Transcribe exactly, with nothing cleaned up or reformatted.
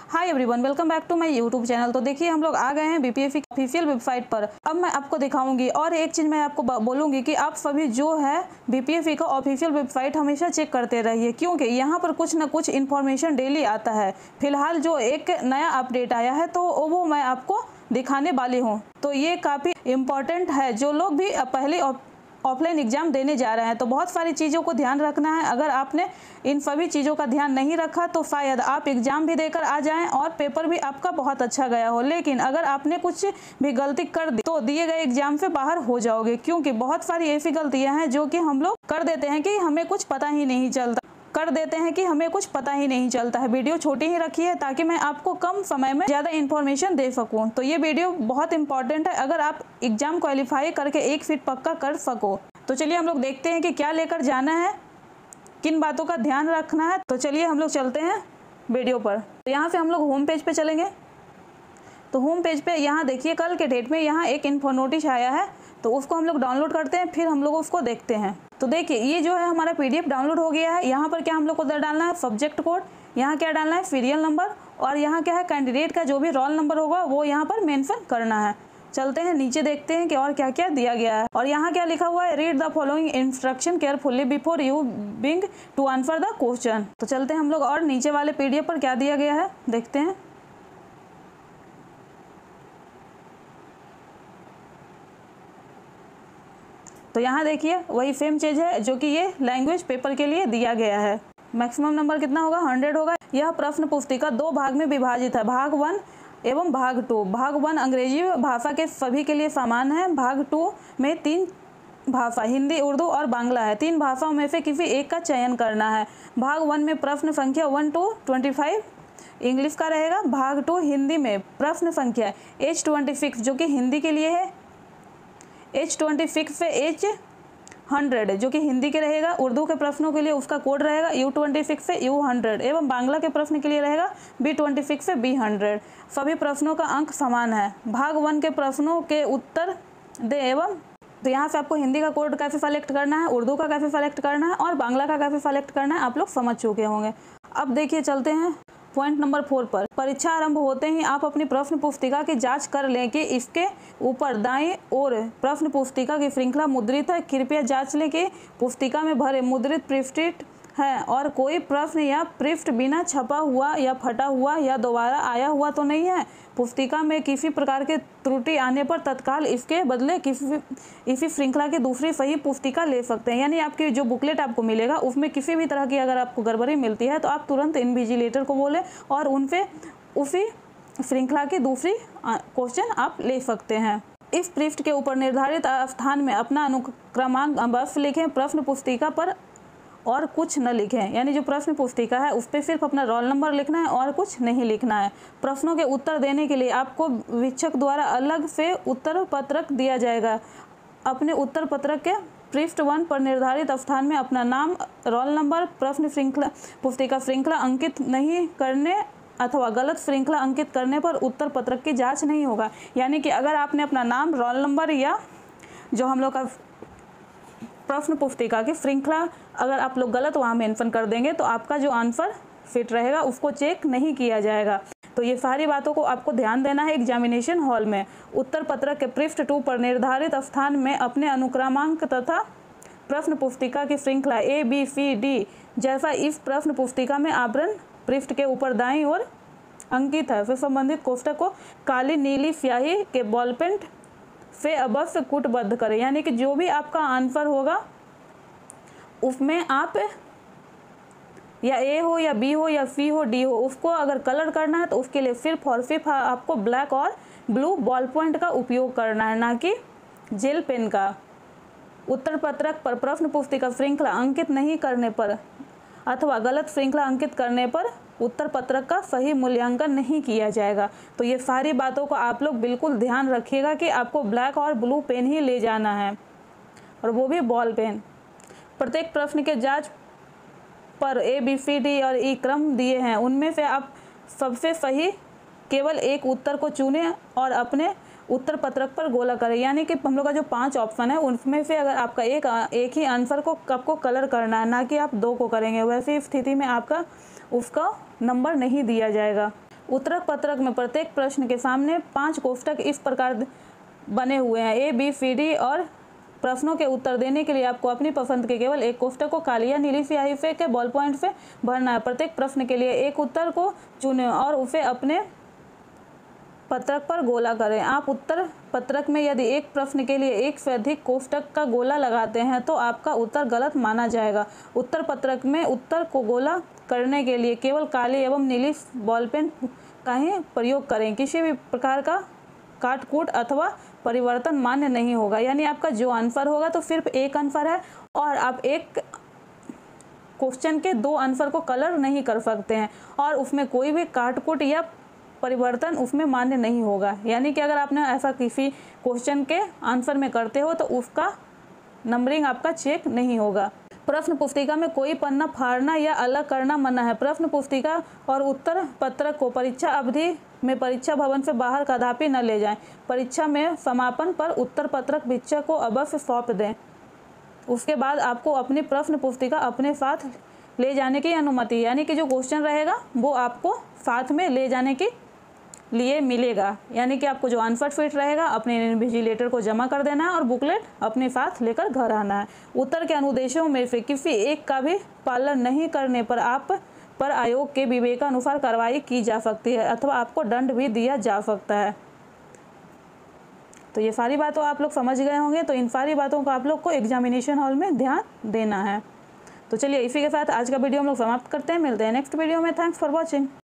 Hi everyone, welcome back to my YouTube channel. तो देखिए हम लोग आ गए हैं बीपीएससी की ऑफिशियल वेबसाइट पर। अब मैं आपको दिखाऊंगी और एक चीज़ मैं आपको बोलूंगी कि आप सभी जो है बीपीएससी का ऑफिशियल वेबसाइट हमेशा चेक करते रहिए, क्योंकि यहाँ पर कुछ ना कुछ इन्फॉर्मेशन डेली आता है। फिलहाल जो एक नया अपडेट आया है तो वो मैं आपको दिखाने वाली हूँ। तो ये काफ़ी इम्पॉर्टेंट है जो लोग भी पहले ऑफलाइन एग्ज़ाम देने जा रहे हैं। तो बहुत सारी चीज़ों को ध्यान रखना है। अगर आपने इन सभी चीज़ों का ध्यान नहीं रखा तो शायद आप एग्ज़ाम भी देकर आ जाएं और पेपर भी आपका बहुत अच्छा गया हो, लेकिन अगर आपने कुछ भी गलती कर दी तो दिए गए एग्ज़ाम से बाहर हो जाओगे। क्योंकि बहुत सारी ऐसी गलतियां हैं जो कि हम लोग कर देते हैं कि हमें कुछ पता ही नहीं चलता कर देते हैं कि हमें कुछ पता ही नहीं चलता है। वीडियो छोटी ही रखी है ताकि मैं आपको कम समय में ज़्यादा इन्फॉर्मेशन दे सकूं। तो ये वीडियो बहुत इंपॉर्टेंट है अगर आप एग्ज़ाम क्वालिफाई करके एक फीट पक्का कर सको। तो चलिए हम लोग देखते हैं कि क्या लेकर जाना है, किन बातों का ध्यान रखना है। तो चलिए हम लोग चलते हैं वीडियो पर। तो यहाँ से हम लोग होम पेज पे चलेंगे। तो होम पेज पे यहाँ देखिए कल के डेट में यहाँ एक इन्फो नोटिस आया है, तो उसको हम लोग डाउनलोड करते हैं, फिर हम लोग उसको देखते हैं। तो देखिए ये जो है हमारा पीडीएफ डाउनलोड हो गया है। यहाँ पर क्या हम लोग को डालना है, सब्जेक्ट कोड, यहाँ क्या डालना है, सीरियल नंबर, और यहाँ क्या है कैंडिडेट का जो भी रोल नंबर होगा वो यहाँ पर मेंशन करना है। चलते हैं नीचे देखते हैं कि और क्या क्या दिया गया है। और यहाँ क्या लिखा हुआ है, read the following instruction carefully before you बिंग टू आंसर द क्वेश्चन। तो चलते हैं हम लोग और नीचे वाले पीडीएफ पर क्या दिया गया है देखते हैं। तो यहाँ देखिए वही सेम चीज है जो कि ये लैंग्वेज पेपर के लिए दिया गया है। मैक्सिमम नंबर कितना होगा, हंड्रेड होगा। यह प्रश्न पुस्तिका दो भाग में विभाजित है, भाग वन एवं भाग टू। भाग वन अंग्रेजी भाषा के सभी के लिए समान है। भाग टू में तीन भाषा हिंदी, उर्दू और बांग्ला है। तीन भाषाओं में से किसी एक का चयन करना है। भाग वन में प्रश्न संख्या one two twenty five English का रहेगा। भाग टू हिंदी में प्रश्न संख्या एच ट्वेंटी सिक्स जो कि हिंदी के लिए है, एच ट्वेंटी सिक्स से एच हंड्रेड जो कि हिंदी के रहेगा। उर्दू के प्रश्नों के लिए उसका कोड रहेगा यू ट्वेंटी सिक्स से यू हंड्रेड, एवं बांग्ला के प्रश्न के लिए रहेगा बी ट्वेंटी सिक्स से बी हंड्रेड। सभी प्रश्नों का अंक समान है। भाग वन के प्रश्नों के उत्तर दे एवं तो यहाँ से आपको हिंदी का कोड कैसे सेलेक्ट करना है, उर्दू का कैसे सेलेक्ट करना है और बांग्ला का कैसे सेलेक्ट करना है आप लोग समझ चुके होंगे। अब देखिए चलते हैं पॉइंट नंबर फोर पर। परीक्षा आरंभ होते ही आप अपनी प्रश्न पुस्तिका की जांच कर लें कि इसके ऊपर दाईं ओर प्रश्न पुस्तिका की श्रृंखला मुद्रित है। कृपया जांच लें कि पुस्तिका में भरे मुद्रित पृष्ठ है और कोई प्रश्न या पृष्ठ बिना छपा हुआ या फटा हुआ या दोबारा आया हुआ तो नहीं है। पुस्तिका में किसी प्रकार की त्रुटि आने पर तत्काल इसके बदले किसी इसी श्रृंखला की दूसरी सही पुस्तिका ले सकते हैं। यानी आपकी जो बुकलेट आपको मिलेगा उसमें किसी भी तरह की अगर आपको गड़बड़ी मिलती है तो आप तुरंत इन्विजिलेटर को बोलें और उनसे उसी श्रृंखला की दूसरी क्वेश्चन आप ले सकते हैं। इस पृष्ठ के ऊपर निर्धारित स्थान में अपना अनुक्रमांक अवश्य लिखें। प्रश्न पुस्तिका पर और कुछ न लिखें, यानी जो प्रश्न पुस्तिका है उस पर सिर्फ अपना रोल नंबर लिखना है और कुछ नहीं लिखना है। प्रश्नों के उत्तर देने के लिए आपको शिक्षक द्वारा अलग से उत्तर पत्रक दिया जाएगा। अपने उत्तर पत्रक के पृष्ठ वन पर निर्धारित स्थान में अपना नाम, रोल नंबर, प्रश्न श्रृंखला पुस्तिका श्रृंखला अंकित नहीं करने अथवा गलत श्रृंखला अंकित करने पर उत्तर पत्रक की जाँच नहीं होगा। यानी कि अगर आपने अपना नाम, रोल नंबर या जो हम लोग का प्रश्न पुस्तिका की श्रृंखला अगर आप लोग गलत वहाँ मेंशन कर देंगे तो आपका जो आंसर फिट रहेगा उसको चेक नहीं किया जाएगा। तो ये सारी बातों को आपको ध्यान देना है एग्जामिनेशन हॉल में। उत्तर पत्रक के पृष्ठ टू पर निर्धारित स्थान में अपने अनुक्रमांक तथा प्रश्न पुस्तिका की श्रृंखला ए बी सी डी जैसा इस प्रश्न पुस्तिका में आवरण पृष्ठ के ऊपर दाईं ओर अंकित है, फिर संबंधित कोष्ठक को काली नीली स्याही के बॉल पेन से अवश्य कूटबद्ध करें। यानी कि जो भी आपका आंसर होगा उसमें आप या ए हो या बी हो या सी हो डी हो उसको अगर कलर करना है तो उसके लिए सिर्फ और सिर्फ आपको ब्लैक और ब्लू बॉल पॉइंट का उपयोग करना है, ना कि जेल पेन का। उत्तर पत्रक पर प्रश्न पुस्तिका श्रृंखला अंकित नहीं करने पर अथवा गलत श्रृंखला अंकित करने पर उत्तर पत्रक का सही मूल्यांकन नहीं किया जाएगा। तो ये सारी बातों को आप लोग बिल्कुल ध्यान रखिएगा कि आपको ब्लैक और ब्लू पेन ही ले जाना है और वो भी बॉल पेन। प्रत्येक प्रश्न के जांच पर ए बी सी डी और ई क्रम दिए हैं, उनमें से आप सबसे सही केवल एक उत्तर को चुनें और अपने उत्तर पत्रक पर गोला करें। यानी कि हम लोग का जो पांच ऑप्शन है उनमें से अगर आपका एक एक ही आंसर को आपको कलर करना है, ना कि आप दो को करेंगे, वैसी स्थिति में आपका उसका नंबर नहीं दिया जाएगा। उत्तरक पत्रक में प्रत्येक प्रश्न के सामने पांच कोष्ठक इस प्रकार बने हुए हैं, ए बी सी डी, और प्रश्नों के उत्तर देने के लिए आपको अपनी पसंद के केवल एक कोष्ठक को काली या नीली स्याही से के बॉल पॉइंट से भरना है। प्रत्येक प्रश्न के लिए एक उत्तर को चुनें और उसे अपने पत्रक पर गोला करें। आप उत्तर पत्रक में यदि एक प्रश्न के लिए एक से अधिक कोष्ठक का गोला लगाते हैं तो आपका उत्तर गलत माना जाएगा। उत्तर पत्रक में उत्तर को गोला करने के लिए केवल काली एवं नीली बॉल पेन का ही प्रयोग करें। किसी भी प्रकार का काट कूट अथवा परिवर्तन मान्य नहीं होगा। यानी आपका जो आंसर होगा तो सिर्फ एक आंसर है और आप एक क्वेश्चन के दो आंसर को कलर नहीं कर सकते हैं और उसमें कोई भी काट कूट या परिवर्तन उसमें मान्य नहीं होगा। यानी कि अगर आपने ऐसा किसी क्वेश्चन के आंसर में करते हो तो उसका नंबरिंग आपका चेक नहीं होगा। प्रश्न पुस्तिका में कोई पन्ना फाड़ना या अलग करना मना है। प्रश्न पुस्तिका और उत्तर पत्रक को परीक्षा अवधि में परीक्षा भवन से बाहर कदापि न ले जाएं। परीक्षा में समापन पर उत्तर पत्रक शिक्षक को अवश्य सौंप दें। उसके बाद आपको अपनी प्रश्न पुस्तिका अपने साथ ले जाने की अनुमति, यानी कि जो क्वेश्चन रहेगा वो आपको साथ में ले जाने के लिए मिलेगा। यानी कि आपको जो आंसर शीट रहेगा अपने इन्विजिलेटर को जमा कर देना है और बुकलेट अपने साथ लेकर घर आना है। उत्तर के अनुदेशों में से किसी एक का भी पालन नहीं करने पर आप पर आयोग के विवेकानुसार कार्रवाई की जा सकती है अथवा आपको दंड भी दिया जा सकता है। तो ये सारी बातों आप लोग समझ गए होंगे। तो इन सारी बातों का आप लोग को एग्जामिनेशन हॉल में ध्यान देना है। तो चलिए इसी के साथ आज का वीडियो हम लोग समाप्त करते हैं। मिलते हैं नेक्स्ट वीडियो में। Thanks for watching.